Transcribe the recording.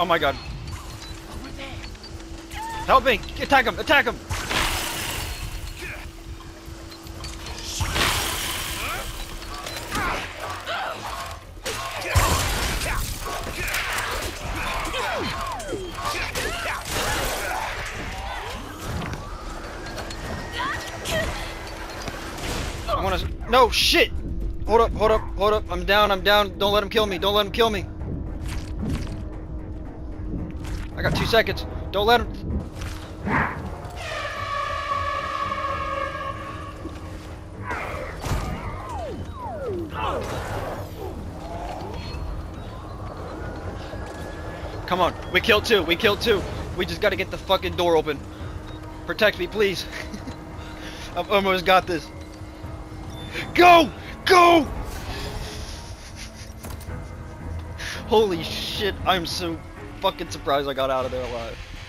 Oh my god. Help me! Attack him! Attack him! I wanna... No, shit! Hold up, hold up, hold up. I'm down, I'm down. Don't let him kill me. Don't let him kill me. I got 2 seconds. Don't let him... Come on. We killed 2. We killed 2. We just gotta get the fucking door open. Protect me, please. I've almost got this. Go! Go! Holy shit, I'm so fucking surprised I got out of there alive.